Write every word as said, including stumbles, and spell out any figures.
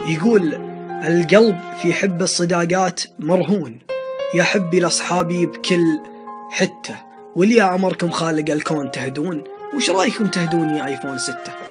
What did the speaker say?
يقول القلب في حب الصداقات مرهون، يا حبي لأصحابي بكل حتة، وليا أمركم خالق الكون تهدون، وش رايكم تهدون يا آيفون ستة؟